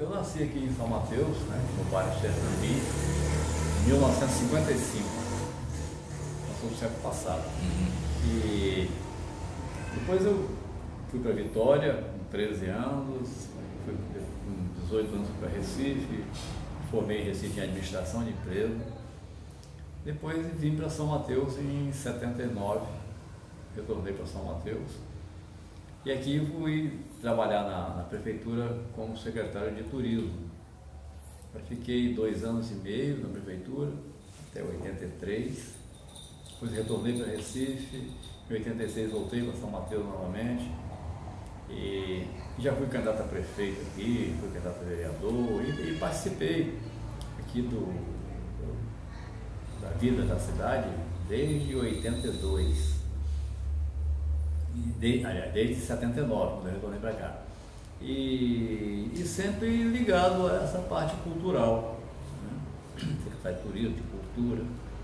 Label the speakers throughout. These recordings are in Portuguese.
Speaker 1: Eu nasci aqui em São Mateus, né, no bairro Sertãozinho, em 1955, passou do século passado. E depois eu fui para Vitória com 13 anos, fui com 18 anos para Recife, formei em Recife em administração de empresa. Depois vim para São Mateus em 79, retornei para São Mateus. E aqui fui trabalhar na prefeitura como secretário de turismo. Eu fiquei 2 anos e meio na prefeitura, até 83. Depois retornei para Recife, em 86 voltei para São Mateus novamente. E já fui candidato a prefeito aqui, fui candidato a vereador e participei aqui da vida da cidade desde 82. Desde 79, quando eu retornei para cá. E sempre ligado a essa parte cultural, né? Secretário de Turismo, de Cultura.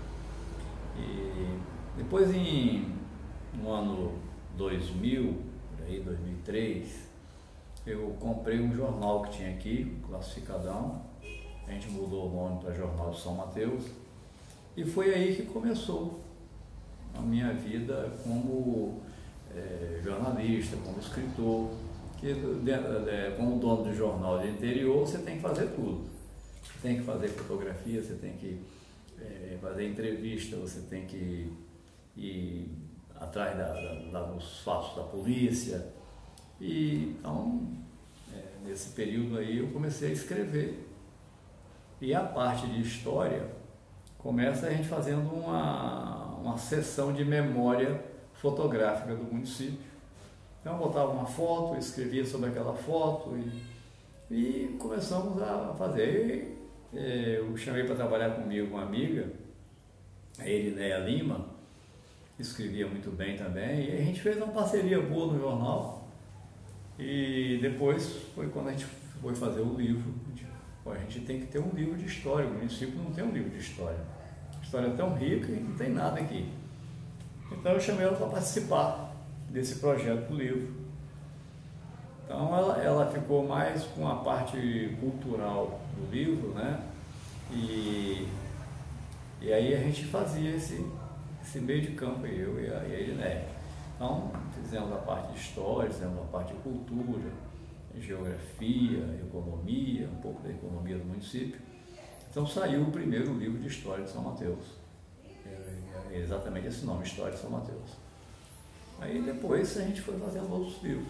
Speaker 1: E depois, no ano 2000, por aí, 2003, eu comprei um jornal que tinha aqui, Classificadão. A gente mudou o nome para Jornal de São Mateus. E foi aí que começou a minha vida como jornalista, como escritor, que como dono de jornal de interior você tem que fazer tudo. Você tem que fazer fotografia, você tem que fazer entrevista, você tem que ir atrás dos fatos da polícia. E então, nesse período aí eu comecei a escrever. E a parte de história começa a gente fazendo uma sessão de memória fotográfica do município. Então eu botava uma foto, escrevia sobre aquela foto e começamos a fazer. Eu chamei para trabalhar comigo uma amiga, a Erinéia Lima, escrevia muito bem também, e a gente fez uma parceria boa no jornal. E depois foi quando a gente foi fazer o livro. A gente tem que ter um livro de história, o município não tem um livro de história. A história é tão rica e não tem nada aqui. Então eu chamei ela para participar desse projeto do livro. Então ela ficou mais com a parte cultural do livro, né? E aí a gente fazia esse meio de campo, eu e a Erinéia. Então fizemos a parte de história, fizemos a parte de cultura, geografia, economia, um pouco da economia do município. Então saiu o primeiro livro de história de São Mateus. Exatamente esse nome, História de São Mateus. Aí depois a gente foi fazendo outros livros.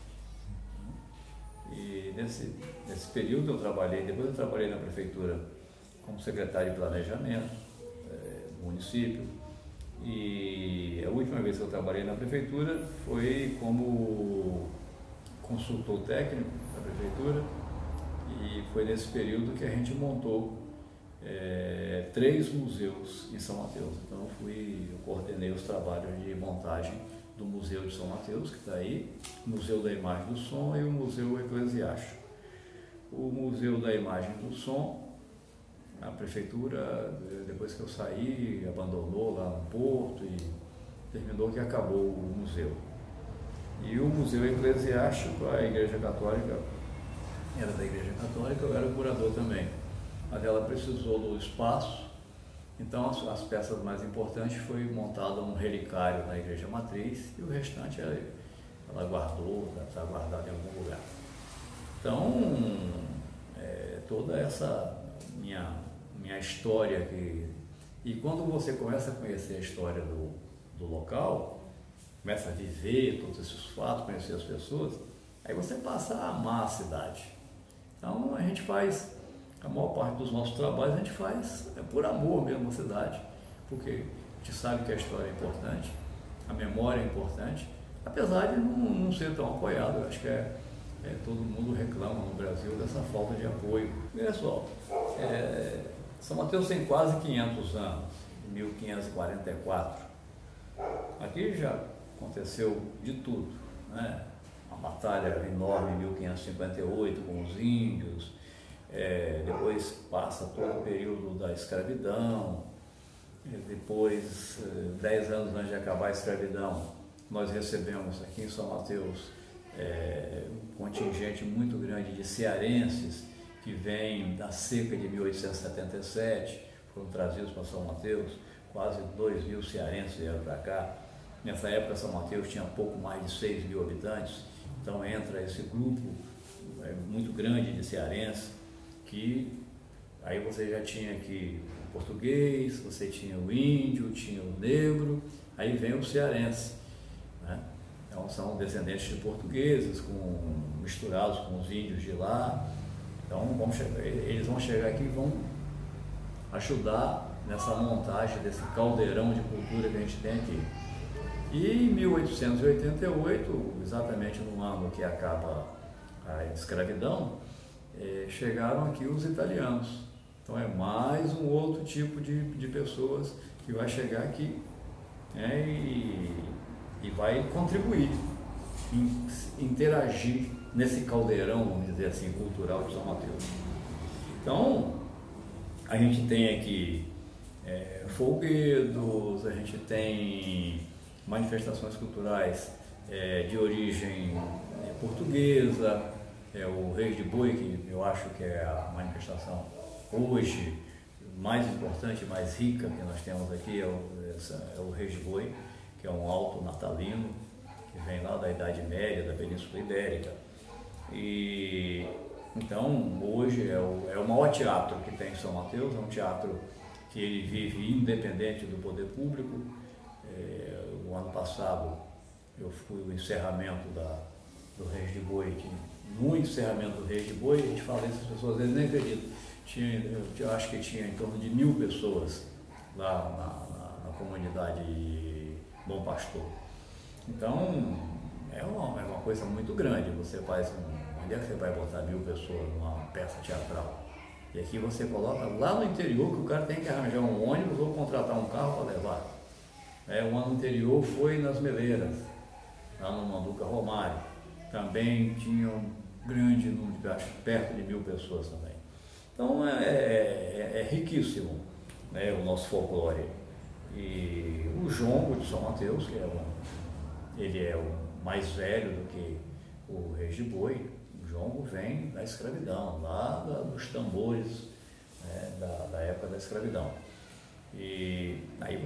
Speaker 1: E nesse período depois eu trabalhei na prefeitura como secretário de planejamento do município. E a última vez que eu trabalhei na prefeitura foi como consultor técnico da prefeitura. E foi nesse período que a gente montou 3 museus em São Mateus. Então eu coordenei os trabalhos de montagem do Museu de São Mateus, que está aí, o Museu da Imagem e do Som e o Museu Eclesiástico. O Museu da Imagem e do Som, a prefeitura, depois que eu saí, abandonou lá no Porto e terminou que acabou o museu. E o Museu Eclesiástico, a Igreja Católica, era da Igreja Católica, eu era curador também. Mas ela precisou do espaço, então as peças mais importantes foi montada um relicário na Igreja Matriz e o restante ela guardou, está guardado em algum lugar. Então, toda essa minha história aqui, e quando você começa a conhecer a história do local, começa a viver todos esses fatos, conhecer as pessoas, aí você passa a amar a cidade. Então a gente faz, a maior parte dos nossos trabalhos a gente faz por amor mesmo à cidade, porque a gente sabe que a história é importante, a memória é importante, apesar de não ser tão apoiado. Eu acho que todo mundo reclama no Brasil dessa falta de apoio. Pessoal, São Mateus tem quase 500 anos, 1544. Aqui já aconteceu de tudo, né? Uma batalha enorme em 1558 com os índios, depois passa todo o período da escravidão, depois, 10 anos antes de acabar a escravidão, nós recebemos aqui em São Mateus um contingente muito grande de cearenses que vêm da seca de 1877, foram trazidos para São Mateus, quase 2.000 cearenses vieram para cá. Nessa época São Mateus tinha pouco mais de 6.000 habitantes, então entra esse grupo muito grande de cearenses, que aí você já tinha aqui o português, você tinha o índio, tinha o negro, aí vem o cearense, né? Então são descendentes de portugueses, misturados com os índios de lá. Então eles vão chegar aqui e vão ajudar nessa montagem desse caldeirão de cultura que a gente tem aqui. E em 1888, exatamente no ano que acaba a escravidão, chegaram aqui os italianos. Então é mais um outro tipo de pessoas que vai chegar aqui, né, e vai contribuir, interagir nesse caldeirão, vamos dizer assim, cultural de São Mateus. Então, a gente tem aqui folguedos, a gente tem manifestações culturais de origem portuguesa, o Reis de Boi, que eu acho que é a manifestação hoje mais importante, mais rica que nós temos aqui, é o Reis de Boi, que é um alto natalino, que vem lá da Idade Média, da Península Ibérica. E então hoje é o maior teatro que tem em São Mateus, é um teatro que ele vive independente do poder público. O ano passado eu fui no encerramento do Reis de Boi, no encerramento do Reis de Boi, a gente fala isso, as pessoas às vezes nem acreditam, eu acho que tinha em torno de 1.000 pessoas lá na comunidade Bom Pastor. Então é uma coisa muito grande. Você faz onde é que você vai botar 1.000 pessoas numa peça teatral? E aqui você coloca lá no interior, que o cara tem que arranjar um ônibus ou contratar um carro para levar. O ano anterior foi nas Meleiras, lá no Manduca Romário. Também tinha um grande número, acho perto de 1.000 pessoas também. Então é riquíssimo, né, o nosso folclore. E o jongo de São Mateus, que ele é o mais velho do que o Reis de Boi. O jongo vem da escravidão, lá dos tambores, né, da época da escravidão. E aí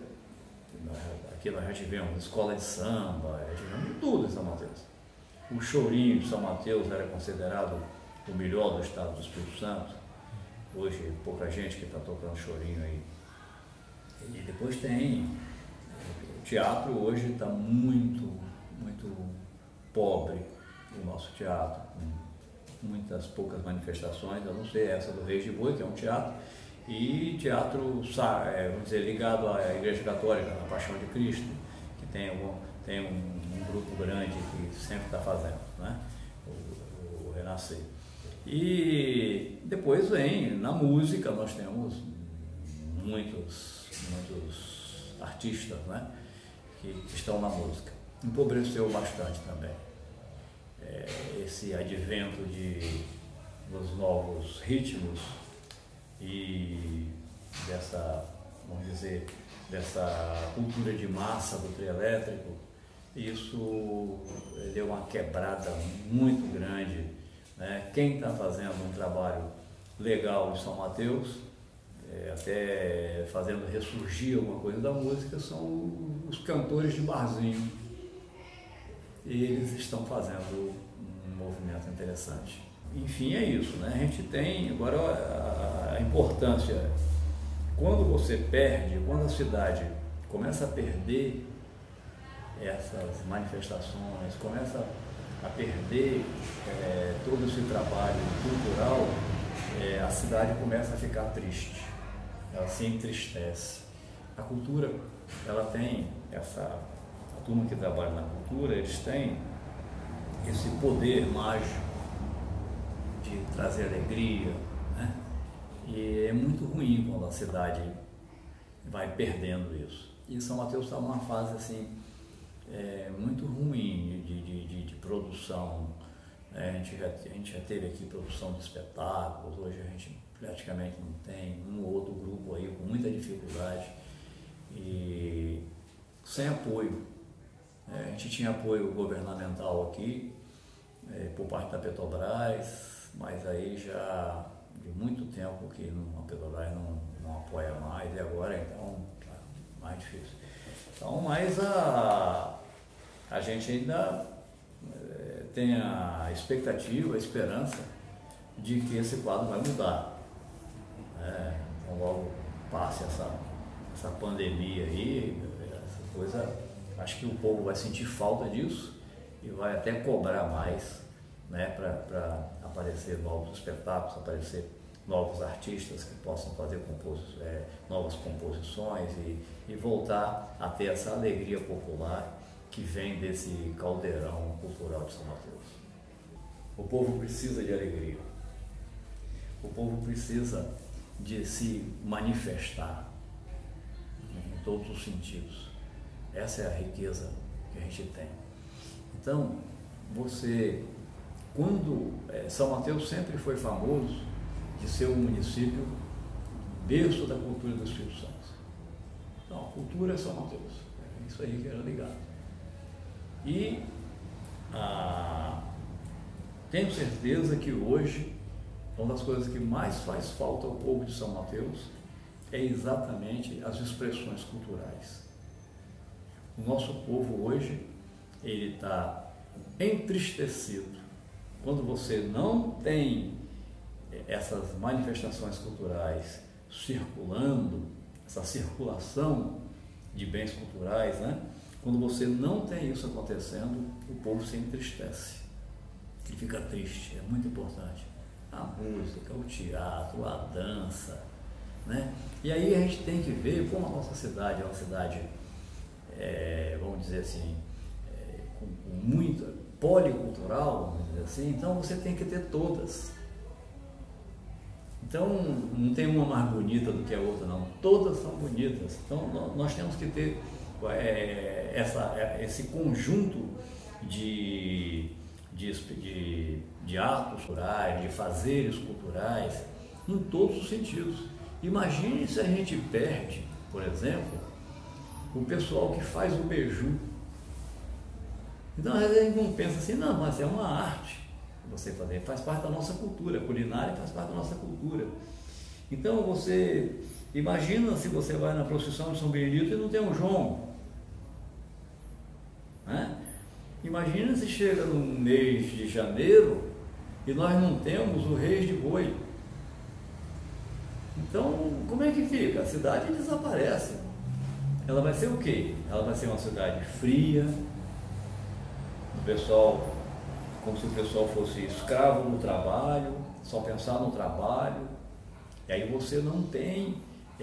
Speaker 1: aqui nós já tivemos escola de samba, já tivemos tudo em São Mateus. O chorinho de São Mateus era considerado o melhor do estado do Espírito Santo. Hoje pouca gente que está tocando chorinho aí. E depois tem o teatro. Hoje está muito pobre, o nosso teatro, com muitas poucas manifestações, a não ser essa do Reis de Boi, que é um teatro, e teatro, vamos dizer, ligado à Igreja Católica, na Paixão de Cristo, que tem um grupo grande que sempre está fazendo, né? O Renascer. E depois vem, na música, nós temos muitos artistas, né, que estão na música. Empobreceu bastante também esse advento dos novos ritmos e vamos dizer, dessa cultura de massa do trio elétrico. Isso deu uma quebrada muito grande, né? Quem está fazendo um trabalho legal em São Mateus, até fazendo ressurgir alguma coisa da música, são os cantores de barzinho. Eles estão fazendo um movimento interessante. Enfim, é isso, né? A gente tem agora a importância. Quando você perde, quando a cidade começa a perder essas manifestações, começa a perder todo esse trabalho cultural, a cidade começa a ficar triste, ela se entristece. A cultura, ela tem a turma que trabalha na cultura, eles têm esse poder mágico de trazer alegria, né? E é muito ruim quando a cidade vai perdendo isso. E São Mateus está numa fase assim, muito ruim de produção. A gente já teve aqui produção de espetáculos, hoje a gente praticamente não tem, um ou outro grupo aí com muita dificuldade e sem apoio. A gente tinha apoio governamental aqui, por parte da Petrobras, mas aí já de muito tempo que a Petrobras não apoia mais, e agora então tá mais difícil. Então, mas a gente ainda tem a expectativa, a esperança de que esse quadro vai mudar. Então logo passe essa pandemia aí, essa coisa, acho que o povo vai sentir falta disso e vai até cobrar mais, né, para aparecer novos espetáculos, aparecer novos artistas que possam fazer novas composições e voltar a ter essa alegria popular que vem desse caldeirão cultural de São Mateus. O povo precisa de alegria, o povo precisa de se manifestar em todos os sentidos. Essa é a riqueza que a gente tem. Então, São Mateus sempre foi famoso de ser um município berço da cultura do Espírito Santo. Então, a cultura é São Mateus, é isso aí que era ligado. E tenho certeza que hoje, uma das coisas que mais faz falta ao povo de São Mateus é exatamente as expressões culturais. O nosso povo hoje, ele está entristecido quando você não tem essas manifestações culturais circulando, essa circulação de bens culturais, né? Quando você não tem isso acontecendo, o povo se entristece, ele fica triste, é muito importante. A música, o teatro, a dança, né? E aí a gente tem que ver como a nossa cidade é uma cidade, vamos dizer assim, com muita policultural, vamos dizer assim, então você tem que ter todas. Então não tem uma mais bonita do que a outra, não, todas são bonitas. Então nós temos que ter esse conjunto de atos culturais, de fazeres culturais, em todos os sentidos. Imagine se a gente perde, por exemplo, o pessoal que faz o beiju. Então, às vezes a gente não pensa assim, não, mas é uma arte você fazer, faz parte da nossa cultura, a culinária faz parte da nossa cultura. Então, você imagina se você vai na procissão de São Benedito e não tem um jongo, né? Imagina se chega no mês de janeiro e nós não temos o Reis de Boi. Então, como é que fica? A cidade desaparece. Ela vai ser o quê? Ela vai ser uma cidade fria, como se o pessoal fosse escravo no trabalho, só pensar no trabalho. E aí você não tem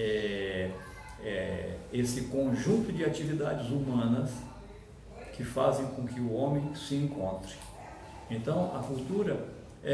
Speaker 1: esse conjunto de atividades humanas que fazem com que o homem se encontre. Então, a cultura é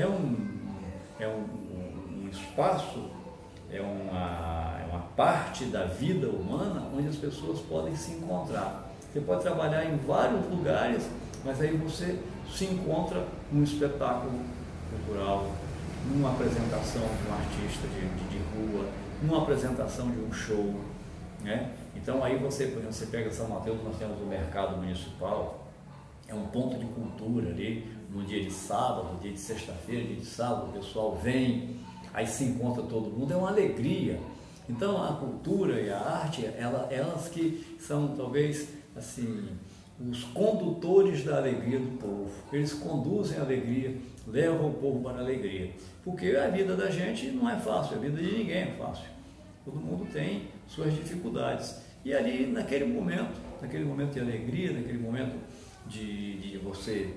Speaker 1: um espaço, é uma parte da vida humana onde as pessoas podem se encontrar. Você pode trabalhar em vários lugares, mas aí você se encontra num espetáculo cultural, numa apresentação de um artista de rua, numa apresentação de um show, né? Então aí por exemplo, você pega São Mateus, nós temos o mercado municipal, é um ponto de cultura ali, no dia de sábado, dia de sexta-feira, dia de sábado, o pessoal vem, aí se encontra todo mundo, é uma alegria. Então a cultura e a arte, elas que são talvez assim, os condutores da alegria do povo. Eles conduzem a alegria, levam o povo para a alegria. Porque a vida da gente não é fácil, a vida de ninguém é fácil. Todo mundo tem suas dificuldades. E ali, naquele momento de alegria, naquele momento de você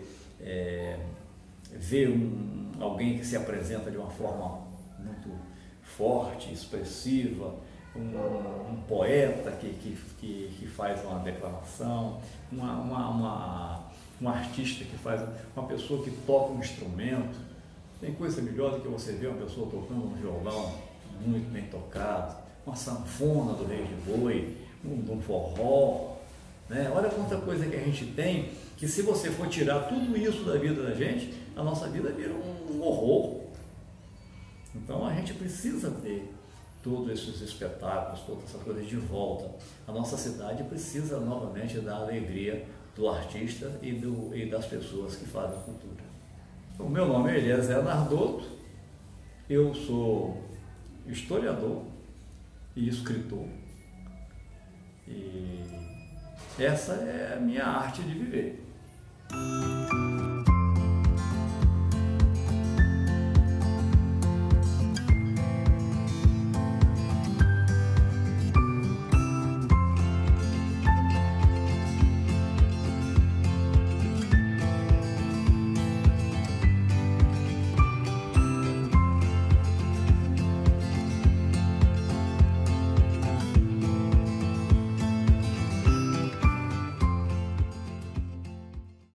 Speaker 1: ver alguém que se apresenta de uma forma muito forte, expressiva, um poeta que faz uma declamação, um artista que faz, uma pessoa que toca um instrumento. Tem coisa melhor do que você ver uma pessoa tocando um violão muito bem tocado, uma sanfona do Reis de Boi, um forró, né? Olha quanta coisa que a gente tem, que se você for tirar tudo isso da vida da gente, a nossa vida vira um horror. Então a gente precisa ter todos esses espetáculos, todas essas coisas de volta. A nossa cidade precisa novamente da alegria do artista e das pessoas que fazem a cultura. O meu nome é Eliezer Nardotto, eu sou historiador e escritor, e essa é a minha arte de viver.